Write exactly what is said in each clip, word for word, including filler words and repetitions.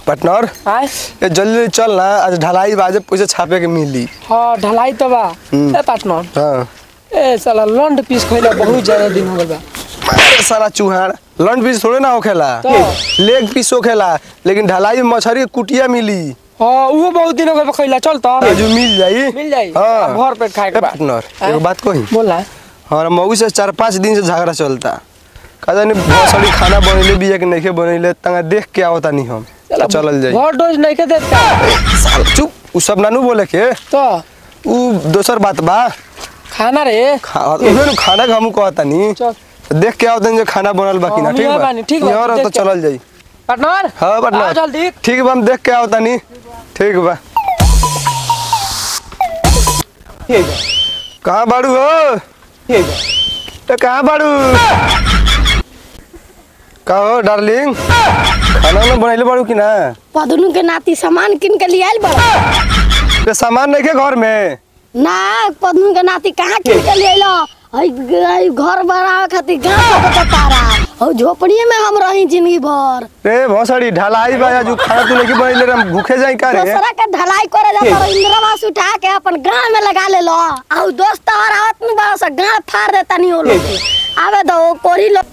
Partner ये जल्दी चल ना, आज ढलाई बाजे पैसे छापे के मिली। हां ढलाई तो बा ए पार्टनर। हां ए साला लंड पीस खइला बहुत ज्यादा दिन हो गइल बा। अरे साला चूहाड़ लंड पीस थोड़े ना होखेला, लेग पीस होखेला, लेकिन ढलाई में मछली कुटिया मिली। हां वो बहुत दिन हो गइल खइला। चल त जो मिल जाई मिल जाई। हां भर पेट खाए के बा। पार्टनर एक बात कही बोला। हमारा मऊ से चार पाँच दिन से झगड़ा चलता, कदा नहीं बहुत सारी खाना बनैले बिया के नहीं बनैले, तंगा देख के आवता नहीं हम तो चलल जाई। बहुत डोज नहीं के देता साल चुप, उ सब नानू बोले के तो उ दोसर बात बा। खाना रे खा उहे खाना के हम कहता नहीं, देख के आवता नहीं खाना बनल बा कि ना। ठीक बा ठीक बा और तो चलल जाई पार्टनर। हां पार्टनर जल्दी ठीक बा, हम देख के आवता नहीं। ठीक बा ठीक बा। कहां बाड़ू हो? ठीक बा तो कहां बाड़ू? का हो डार्लिंग, खाना ना बनैले बाड़ू कि ना? पदनू के नाती सामान किन के लिए आइल बड़ा। ते सामान नहीं के घर में ना, पदनू के नाती कहां किन के लिए आइलो? हई घर बनावे खातिर गांव का तारा और झोपड़िए में हम रही जिंदगी भर। रे भोसड़ी ढलाई बा, जो खाना तू नहीं बनैले रे, हम भूखे जाई का रे? दूसरा के ढलाई करे जाता रही, इंद्रवास उठा के अपन गांव में लगा ले लो। और दोस्त और आवत में बड़ा सा गांव फाड़ देता नहीं हो लोग। आवे दो कोरी लो।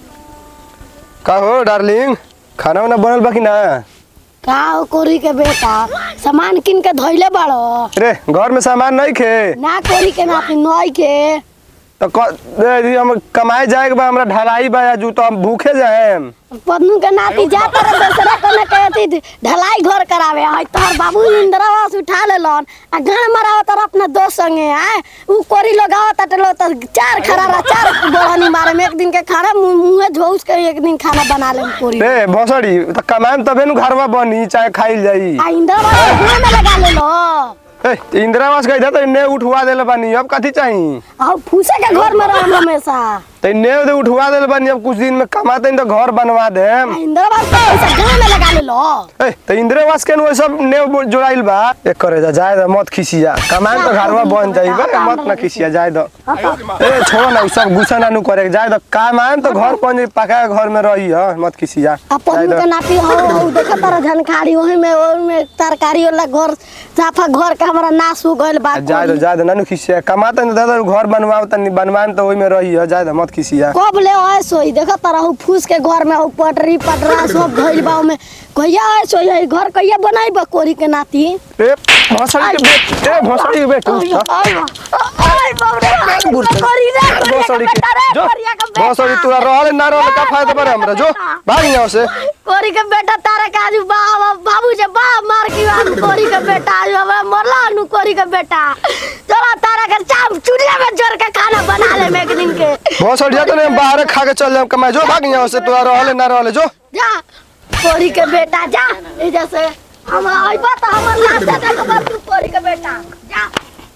का हो डार्लिंग, खाना वाना बनल बा कि ना? का हो कोरी के बेटा, सामान किन के धइले बाड़ो? रे घर में सामान नहीं खे ना कोरी के नाती नई के तो क हम कमाए जाए के बा, हमरा ढलाई बा, जो तो हम भूखे जाए। पदनू के नाती जाता रे दूसरा कोने कहती ढलाई घर करावे। हई तोहर बाबू इंद्रवास उठा लेलन आ गांव मरावत और अपना दोस्त संगे आए उ कोरी लगावत टलो त चार खरारा चार बोहनी मारे में एक दिन के खाना मुंह झोस के एक दिन खाना बना ले कोरी। रे भोसड़ी त कमाएम तबे नु घरवा बनी चाहे खाइल जाई। आ इंद्रवास गांव में लगा ले लो। ए इंद्रवास कहि त ने उठवा देले बानी, अब कथि चाहिए? आ फूसे के घर में रह हमेशा त ने दे उठवा देले बानी, अब कुछ दिन में कमाते न त घर बनवा देम। इंद्रवास का पैसा गांव में लगा ले लो। ए त इंद्रवास के नु सब ने जोड़ाइल बा। एक करे जा जाए द मत खिसिया, कमाएम त घरवा बन जाई बे, मत न खिसिया जाए द। ए छोड़ ना सब गुस्सा ना नु करे, जाए द कमाएम त घर बन जाई, पका घर में रही ह, मत खिसिया। अपन के नाती हो देखा तारा झनखाड़ी ओही में ओही में तरकारी वाला घर साफा घर के हमरा नाश हो गइल बा। जाए द जाए द ना नु खिसिया, कमाते न दादा घर बनवाओ त बनवाएम त ओही में रही ह, जाए द मत खिसिया। कब ले आए सोई देखा तारा हो फूस के घर में हो पटरी पटरा सब धइल बा में कहिया आए सोई है घर कहिया बनाई बा कोरी के नाती। ए भोसड़ी के बेट, ए भोसड़ी के बेट आई आई बाप रे कोरी रे भोसड़ी के जो भोसड़ी तू रहले ना रहले का फायदा पर हमरा, जो भाग यहां से। कोरी के बेटा तारे का आज बाबा बाबू जे बा मार की बात कोरी के बेटा आज हमरा मरला नु कोरी के बेटा। चला तारा के चाप चूल्हे में जोर के खाना बना ले में एक दिन के। भोसड़िया तो ने बाहर खा के चल जाम कमाए, जो भाग यहां से, तू रहले ना रहले जो जा कोरी के बेटा जा। ए जैसे हम आइबा त हमर लाश दे के तू कोरी के बेटा जा।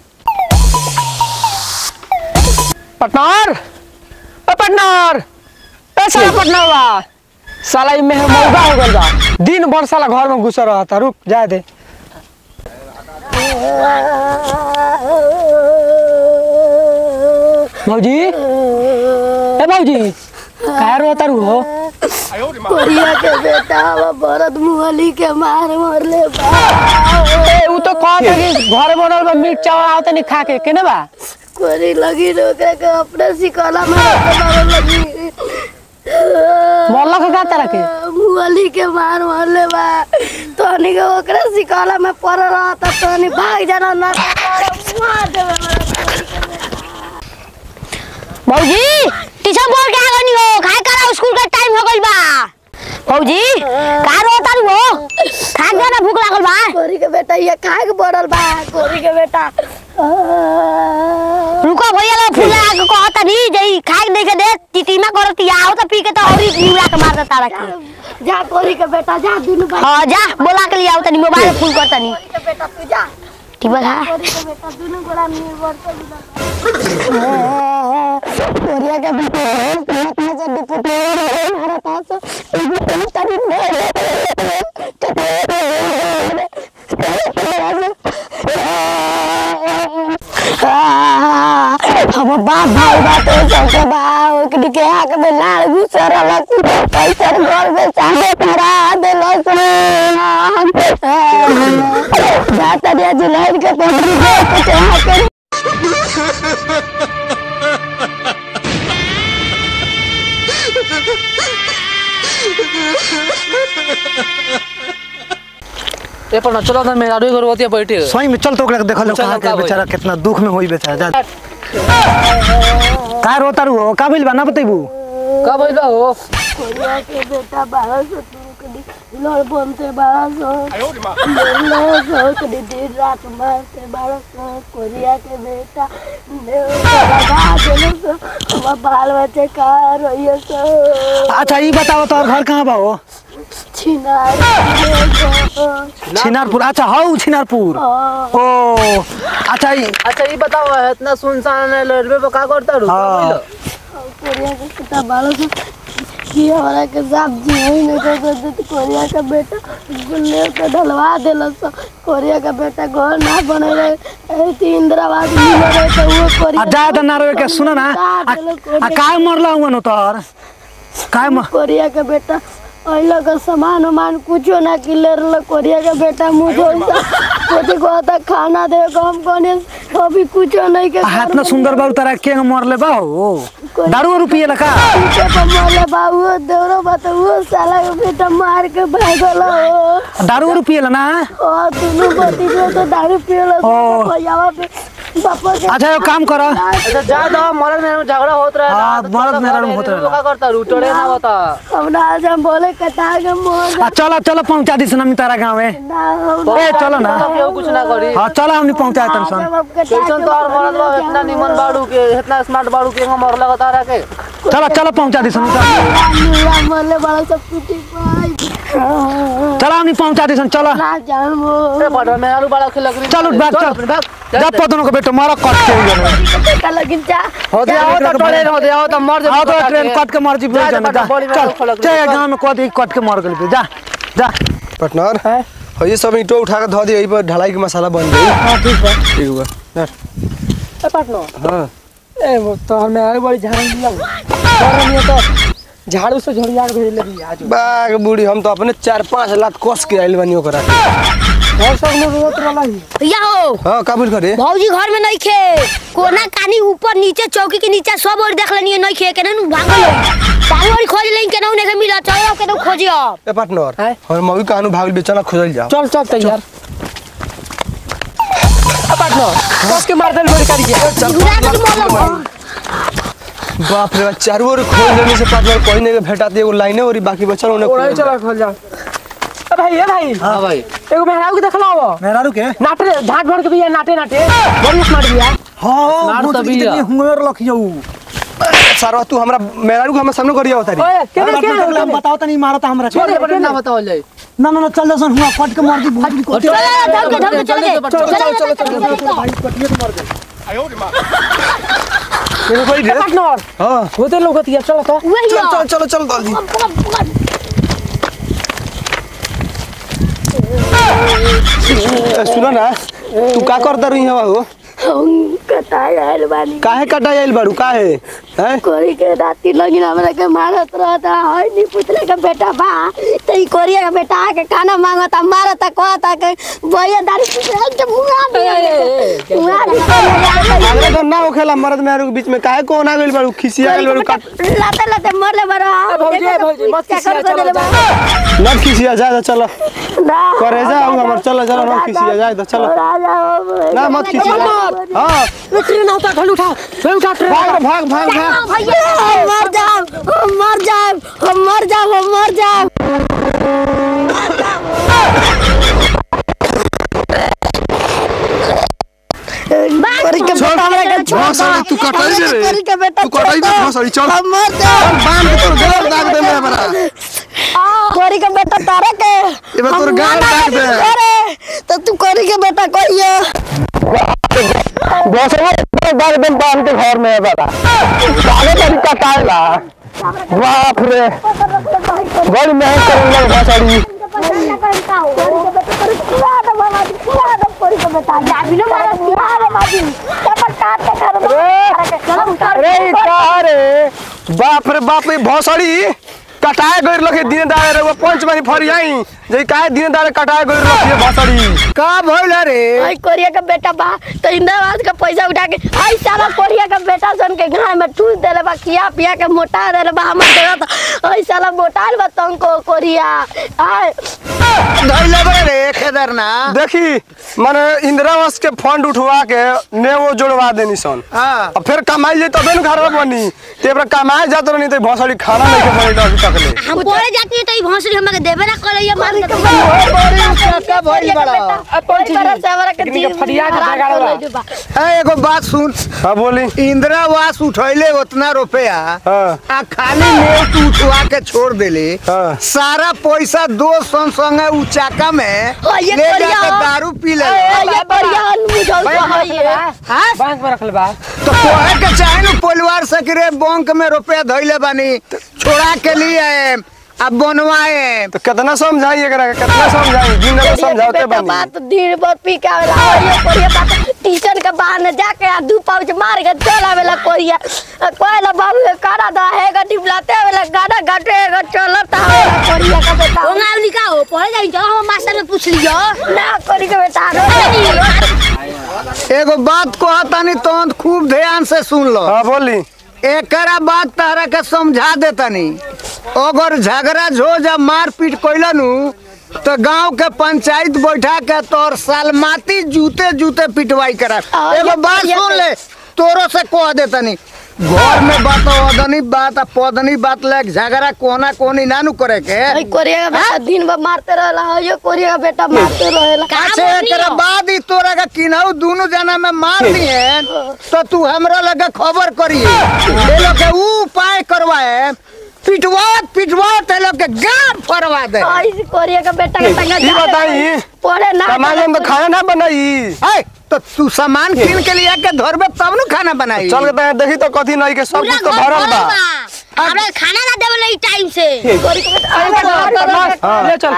पार्टनर ओ पार्टनर ए साला पार्टनरवा साला ई में मौगा हो गइल बा, दिन भर साला घर में घुसा रहता। रुक जाए दे मौजी। ए मौजी का रोता रू हो? कोरिया के बेटा वो भरत मुहली के मार मरले बा। ए उ तो कहत है कि घर बनल बा मीट चावल आवत नहीं खा के केने बा? कोरी लगी रोके के अपने सिकला में मारे लगी। मोल्ला का तरह के मुहली के मार मरले बा। तोनी के ओकरे सिकला में पड़ रहा था, तोनी भाग जाना ना मार देवे। भौजी टीचर बोल के आगनी हो, खाए करा स्कूल का टाइम हो गइल बा। भौजी का रोता रू हो? खा के ना भूख लागल बा। कोरी के बेटा ये खाए के पड़ल बा। कोरी के बेटा रुको भैया ला फुला के कहता नहीं जई खाए नहीं के दे टीटीमा करती आओ तो पी के तो औरी न्यूला के मार देता रखी। जा कोरी के बेटा जा दुनु भाई। हां जा बोला के लिए आओ तनी मोबाइल फोन करता नहीं। कोरी के बेटा तू जा ठीक बा। कोरी के बेटा दुनु गोड़ा निर्भर कर कोरिया के बेटा कहां से डिपुटी हमारा पास तभी हम बाप भाई बात सबके बाओ के के आके में लाल घुसरल पैसा घर में सामने करा देलो हम जाता दिया जुलाइन के कोठरी पे चढ़ा कर ए पर चलो ना मेरा रोई करवतिया बैठे सही में चल तो ओकरा देखल चल, कहां का के होई? बेचारा कितना दुख में होई बेचारा जा का रोता रू का भइल बा ना बतेबू का भइल हो कोरिया के बेटा बारह सौ तुमको लड़ बनते बारह सौ बारह सौ कभी दिन रात मारते बारह सौ कोरिया के बेटा लगा देलो सो हमार बाल बच्चे का रोइए सो अच्छा ई बताओ तोर घर कहां बा हो छिनार छिनारपुर अच्छा हौ छिनारपुर ओ अच्छा ई अच्छा ये बताओ इतना सुनसान है रेलवे पे का करता रू हाँ। कोरिया के बेटा बारह सौ कि हमारा के साथ जी नहीं कर तो कोरिया का बेटा गुल्ले पे ढलवा देलो सो कोरिया का बेटा घर ना बने रहे ऐसे इंदिरावास मिल रहे तो वो कोरिया आ जा त नारो के सुन ना आ आ काय मरला हुआ न तोर काय म कोरिया का बेटा ओइलो का सामान उमान कुछो ना किले रलो कोरिया का बेटा मुझे कोटी को आता खाना दे को हम कोने अभी कुछो नहीं के हाथ ना सुंदर बाबू तारा के मरले बा हो दारू रुपये लका पीछे पर मोले बाबू देवरो बात वो साला का बेटा मार के भागल हो दारू रुपये ना ओ दोनों पति को तो दारू पियलो ओ। भैयावा पे पापा के अच्छा यो काम कर अच्छा जा दो मरद में झगड़ा होत रहा हाँ, मरद मेहरा में होत रहेला। का करता रू टोड़े ना बता हमरा आज हम बोले कटा के मोर आ चल चल पहुंचा दिस हम तारा गांव में ना हम ए चलो ना केहू कुछ ना करी हां चल हमनी पहुंचा तन सन कैसन तो और मरद बा इतना निमन बाड़ू के इतना स्मार्ट बाड़ू के हम मरला बता रहा के चल चल पहुंचा दिस हम मोले बड़ा सब कुछ पाई चल हमनी पहुंचा दिस चल ना जान वो ए बड़ा मेरा रू बड़ा खिलक रही चल उठ भाग चल भाग जा पतनो के बेटा मारा कट के गयो बेटा लगिन जा हो दे आओ तो टोड़े हो दे आओ तो मर जा आओ तो ट्रेन कट के मर जी जा, जाने जा, बॉडी में चल खलक चल गांव में कद कट के मर गेल जा जा पार्टनर हो ये सब ईंटो उठा के धो दे यही पर ढलाई के मसाला बन गई हां ठीक बा ठीक बा धर। ए पार्टनर हां ए वो तो हमें आए बड़ी झाड़ू दिया घर में तो झाड़ू से झड़िया भेज लगी आज बाग बूढ़ी हम तो अपने चार पांच लाख कस के आइल बनी ओकरा और सब लोग रोत रहला ही भैया हो हां काबुल करे भौजी घर में नहीं खे कोना कानी ऊपर नीचे चौकी के नीचे सब और देख लेनी नहीं खे केना भागल चारों ओर खोज लेन केना नहीं मिला चलो केना खोजियो ए पार्टनर हैं? हम मवी कानू भाग बेचना खोजल जाओ चल चल तैयार पार्टनर कस के मार देल बड़ी काटी गुड़ा के मोला बाप रे चारों ओर खोज लेने से पार्टनर कोई नहीं भेटा दिए वो लाइने और बाकी बचल उन्हें ओरे चला खोल जा ए भाई ए भाई हां भाई एगो मेहरारू के देखलाओ मेहरारू के नाटे झाट भर के बिया नाटे नाटे बड़ी स्मार्ट बिया हां स्मार्ट तो बिया। हुंगर लखियो सारा तू हमरा मेहरारू के हम सामने करिया होता रे ओए केने के बताओ तनी मारता हमरा छोड़े बड़े ना बताओ जाए ना ना चल जसन हुआ कट के मार दी बहुत को चल चल के चल के चल के चल चल चल भाई कटिए के मार दे ये कोई रे पार्टनर हां होते लोग तिया चलो तो वही चल चल चलो चल जल्दी ए, सुनो ना तू का करता रही हवा हो हम कटाई आइल बानी काहे कटा आइल बाड़ू काहे हैं कोरी के राती लगिन हमरा के मारत रहता है नी पुतले का बेटा बा तो ई कोरिया का बेटा आके खाना मांगता मारता कहता के भैया दारू पी के मुआ दे मुआ दे अगले तो ना होखेला मर्द मेहरारू के बीच में काहे कोना गइल बाड़ू खिसिया गइल बाड़ू काट लाते लाते मरले बरा भौजी भौजी मत किसिया चलो ना खिसिया जा जा चलो ना करे जा हमर चलो चलो ना खिसिया जा तो चलो राजा ना मत खिसिया हां ट्रेन उठा घल उठा ट्रेन उठा ट्रेन भाग भाग भाग भाग भैया मर जाओ हम मर जाओ हम मर जाओ हम मर जाओ कोरी के बेटा हमरा के छोड़ भोसड़ी तू कटाई दे रे कोरी के बेटा तू कटाई दे भोसड़ी चल हम मर जाओ बांध के तोर गाल दाग दे मेरा बड़ा कोरी के बेटा तारा के ये बा तोर गाल दाग दे अरे तो तू कोरी के बेटा कहिए भोसड़ी बार दिन बांध के घर में है बड़ा साले तरी कटाइला बाप रे बड़ी मेहनत करेला भोसड़ी अरे का रे बाप रे बाप रे भोसड़ी कटाए गइर लखे दिन दाड़े रे वो पंच मानी फरियाई जे काहे दिन दाड़े कटाए गइर लखे भसड़ी का भइल रे आई कोरिया का बेटा बा तो इंद्रवास का पैसा उठा के आई सारा कोरिया का बेटा सन के घर में ठूस देले बा खिया पिया के मोटा देले बा हमर देता आई साला मोटाल बा तुमको कोरिया आई धइले बा रे केदारनाथ देखी माने इंदिरावास के फंड उठवा के ने वो जोड़वा देनी सन हां अब फिर कमाई जे तबे न घर में बनी ते पर कमाए जात रहनी त भसड़ी खाना नहीं के बनी अभी तक ले हम बोले जाती है तो ई भोंसड़ी हमके देबे ना करैया मार के का भइल बड़ा कोई तरह से हमारा के लेकिन के फरियाद जगाड़ो बा। ए एगो बात सुन हां बोली इंदिरावास उठैले उतना रुपया हां आ खाली नेव तू उठवा के छोड़ देले हाँ। सारा पैसा दोस्त संग संगे उ चाका में ये ले कोरिया जाके हो। दारू पी ले ये बढ़िया मुझे है हां बैंक में रखल बा। तो कोहे के चाहे न परिवार से कि रे बैंक में रुपया धइले बानी छोड़ा के लिए अब बनवाए तो कितना समझाई एकरा के कितना समझाई दिन में समझाते बनी बात दिन भर पी के आवेला ये कोरिया बात टीचर के बहाने जाके आ दू पाउच मार के चल आवेला कोरिया कोइला बाबू कारा दा है गा डिबलाते आवेला गाना गाटे गा चलत आवेला कोरिया का बेटा ओ गावली का हो पढ़े जाई जो हम मास्टर ने पूछ लियो ना कोरी के बेटा एगो बात कहतानी तो खूब ध्यान से सुन लो हां बोली एकरा बात तारा के समझा देतानी अगर झगड़ा झोज मार पीट कइलनु तो गांव के पंचायत बैठा के तोर सालमाती जूते जूते पिटवाई करा एगो बात सुन ले तोरो से कह देतानी घर में बात अदनी बात पदनी बात लग झगड़ा कोना कोनी नानू करे के आई कोरिया का बेटा दिन भर मारते रहला ये कोरिया का बेटा मारते रहेला अच्छा एकरा बाद ही तोरा का किनाऊ दोनों जना में मार दिए तो तू हमरा लगे खबर करिए ले लो के ऊ उपाय करवाए पिटवा पिटवा ते लोग के गांव फरवा दे आई कोरिया का बेटा के संग ई बताई पढ़े ना कमाई में तो खाना ना बनाई है तो तू सामान किन के लिए के धरबे तब न खाना बनाई चल के देखी तो कथी नहीं के सब कुछ तो भरल बा हमरा खाना ना देबे ले टाइम से ले चल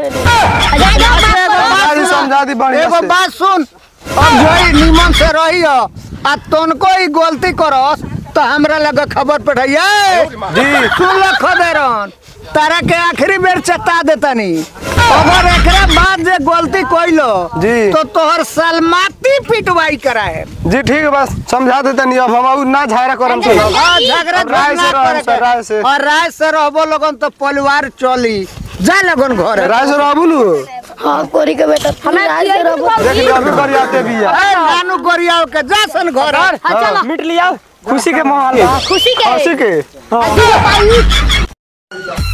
समझा समझा दी बढ़िया एगो से बात सुन अब जोई निमन से रही हो आ तनको ही गलती करस तो हमरा लगे खबर पठाइए जी सुन लो खबरन तारा के आखिरी बेर चेता देतानी अगर एकरा बाद जे गलती कइलो जी। तो तोहर सलमाती पिटवाई कराए जी ठीक है बस समझा देते नहीं अब हम ना झायरा करम तो हां झगड़ा राय से रहम सर राय से और राय से रहबो लोगन तो परिवार चली जा लगन घर राय से रहबू नु हां कोरी के बेटा हमरा देख ले अभी करियाते बिया ए नानू गरियाओ के जा सन घर चलो मिट लिया खुशी के माहौल बा। खुशी के हंसी के दूगो पाऊ